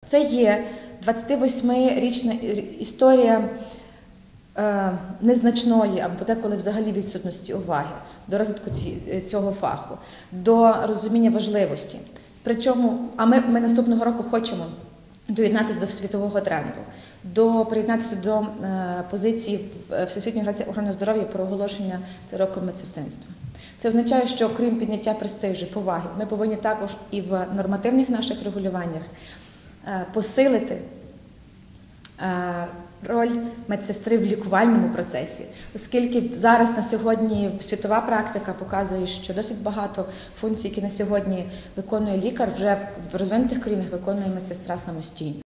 Це є 28-річна історія незначної або деколи взагалі відсутності уваги до розвитку цього фаху, до розуміння важливості. Причому, ми наступного року хочемо доєднатися до світового тренду, приєднатися до позиції Всесвітньої організації охорони здоров'я про оголошення роком медсестринства. Це означає, що окрім підняття престижу, поваги, ми повинні також і в нормативних наших регулюваннях посилити роль медсестри в лікувальному процесі, оскільки зараз на сьогодні світова практика показує, що досить багато функцій, які на сьогодні виконує лікар, вже в розвинутих країнах виконує медсестра самостійно.